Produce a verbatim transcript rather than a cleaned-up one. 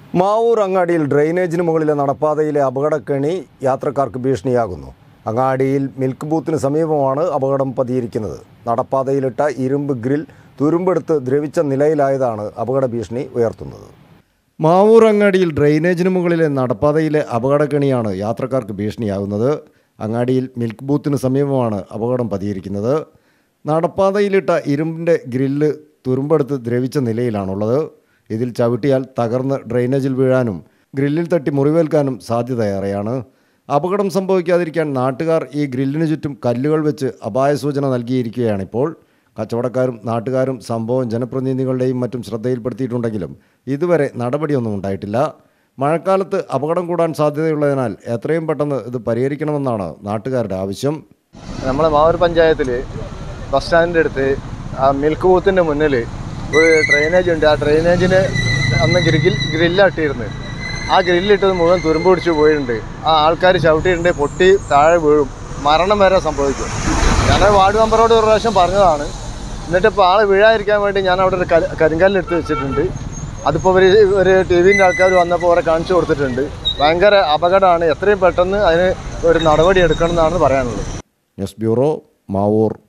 മാവൂർ അങ്ങാടിയിൽ ഡ്രെയിനേജിന് മുകളിലെ നടപ്പാതയിലെ അപകടക്കെണി യാത്രക്കാർക്ക് ഭീഷണിയാകുന്നു. അങ്ങാടിയിൽ മിൽക്ക് ബൂത്തിന് സമീപമാണ് അപകടം പതിയിരിക്കുന്നത്. നടപ്പാതയിലിട്ട ഇരുമ്പ് ഗ്രിൽ തുരുമ്പെടുത്ത് ദ്രവിച്ച നിലയിലായതാണ് അപകട ഭീഷണി ഉയർത്തുന്നത്. മാവൂർ അങ്ങാടിയിൽ ഡ്രെയിനേജിന് മുകളിലെ നടപ്പാതയിലെ അപകടക്കെണിയാണ് യാത്രക്കാർക്ക് ഭീഷണിയാകുന്നത്. അങ്ങാടിയിൽ മിൽക്ക് ബൂത്തിന് സമീപമാണ് അപകടം പതിയിരിക്കുന്നത്. നടപ്പാതയിലിട്ട ഇരുമ്പിൻ്റെ ഗ്രില്ല് തുരുമ്പെടുത്ത് ദ്രവിച്ച നിലയിലാണുള്ളത്. ഇതിൽ ചവിട്ടിയാൽ തകർന്ന് ഡ്രെയിനേജിൽ വീഴാനും ഗ്രില്ലിൽ തട്ടി മുറിവേൽക്കാനും സാധ്യതയേറെയാണ്. അപകടം സംഭവിക്കാതിരിക്കാൻ നാട്ടുകാർ ഈ ഗ്രില്ലിന് ചുറ്റും കല്ലുകൾ വെച്ച് അപായ സൂചന നൽകിയിരിക്കുകയാണിപ്പോൾ. കച്ചവടക്കാരും നാട്ടുകാരും സംഭവം ജനപ്രതിനിധികളുടെയും മറ്റും ശ്രദ്ധയിൽപ്പെടുത്തിയിട്ടുണ്ടെങ്കിലും ഇതുവരെ നടപടിയൊന്നും ഉണ്ടായിട്ടില്ല. മഴക്കാലത്ത് അപകടം കൂടാൻ സാധ്യതയുള്ളതിനാൽ എത്രയും പെട്ടെന്ന് ഇത് പരിഹരിക്കണമെന്നാണ് നാട്ടുകാരുടെ ആവശ്യം. നമ്മളെ മാവൂർ പഞ്ചായത്തിൽ ബസ് സ്റ്റാൻഡിൻ്റെ അടുത്ത് ആ മിൽക്ക് ബൂത്തിൻ്റെ മുന്നിൽ ഒരു ഡ്രെയിനേജ് ഉണ്ട്. ആ ഡ്രെയിനേജിന് അന്ന് ഗ്രിൽ ഗ്രില്ലാട്ടിയിരുന്നു. ആ ഗ്രില്ലിട്ടത് മുഴുവൻ തുരുമ്പ് പിടിച്ച് പോയിട്ടുണ്ട്. ആ ആൾക്കാർ ചവിട്ടിയിട്ടുണ്ട്, പൊട്ടി താഴെ വീഴും, മരണം വരെ സംഭവിക്കും. ഞാൻ വാർഡ് മെമ്പറോട് ഒരു പ്രാവശ്യം പറഞ്ഞതാണ്. എന്നിട്ടിപ്പോൾ ആൾ വീഴാതിരിക്കാൻ വേണ്ടി ഞാൻ അവിടെ ഒരു കരിങ്കല്ലെടുത്ത് വെച്ചിട്ടുണ്ട്. അതിപ്പോൾ ഒരു ഒരു ടി വിൻ്റെ ആൾക്കാർ വന്നപ്പോൾ അവരെ കാണിച്ചു കൊടുത്തിട്ടുണ്ട്. ഭയങ്കര അപകടമാണ്. എത്രയും പെട്ടെന്ന് അതിന് ഒരു നടപടി എടുക്കണം എന്നാണ് പറയാനുള്ളത്. News bureau, Mavoor.